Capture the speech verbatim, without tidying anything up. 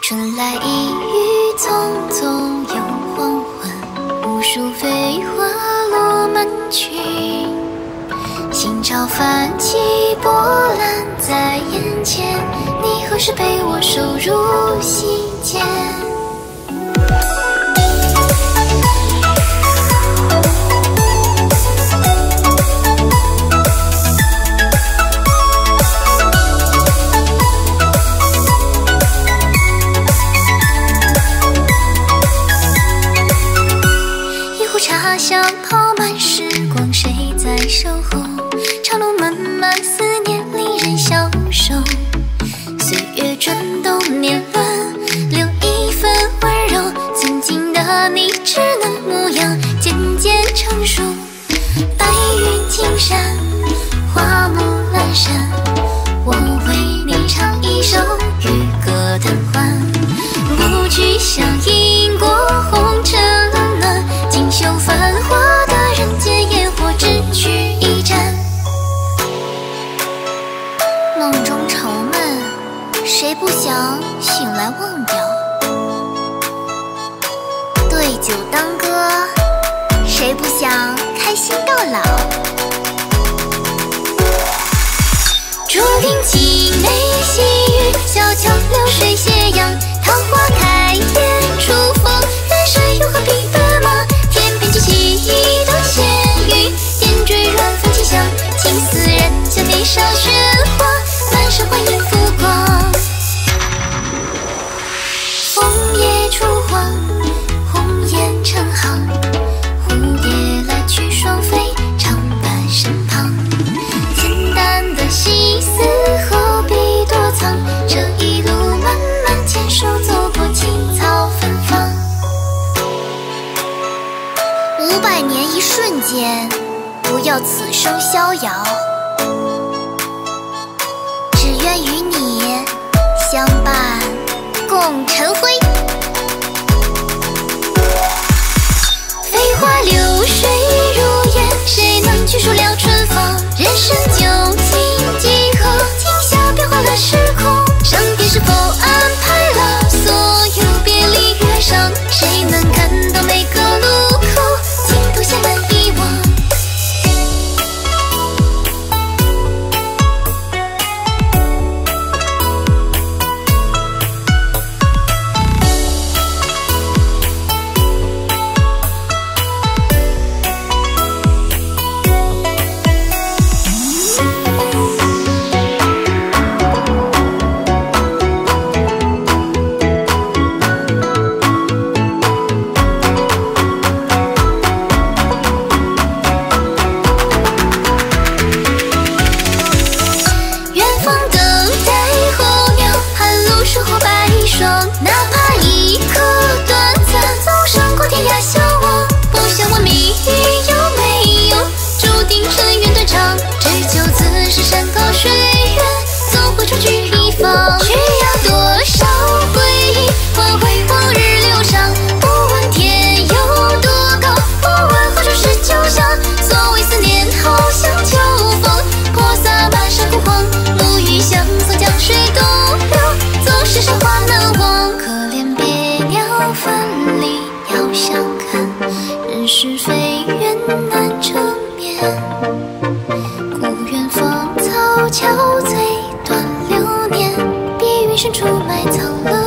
春来一雨，匆匆又黄昏，无数飞花落满裙。心潮泛起波澜在眼前，你何时被我收入心间？茶香泡满时光，谁在守候？长路漫漫，思念令人消瘦。岁月转动年轮，留一份温柔。曾经的你，稚嫩模样渐渐成熟。白云青山，花木阑珊，我为你唱一首渔歌腾欢。不去想因果，红尘冷暖。锦绣繁华的人间烟火，只取一盏。梦中愁闷，谁不想醒来忘掉？对酒当歌，谁不想开心到老？竹林凄美细雨，小桥流水斜阳，桃花开艳出风，人生有何必奔忙？记忆的咸鱼，点缀软粉清香，情似人间地上喧哗，满身幻影浮光。枫叶初黄，红颜成行，蝴蝶来去双飞，长伴身旁。简单的心思何必躲藏？这一路漫漫牵手走过青草芬芳。五百年一瞬间，不要此生逍遥，只愿与你相伴共尘灰。飞花流水如烟，谁能去数了春芳？人生究竟几何？今夏变化了时空，上天是否安排了所有别离与哀伤？谁能看到每个路口都显然遗忘？哪怕一刻短暂，走上过天涯相望。不想问命运有没有注定深渊断肠，只求此生山高水远，总会重聚一方。需要多少回忆换回往日流伤？不问天有多高，不问何处是旧乡。所谓思念好像秋风，泼洒满山枯黄。陆羽相送江水东流，总是韶华难忘。可怜别鸟分离要相看，人是非缘难成眠。故园芳草憔悴断流年，碧云深处埋藏了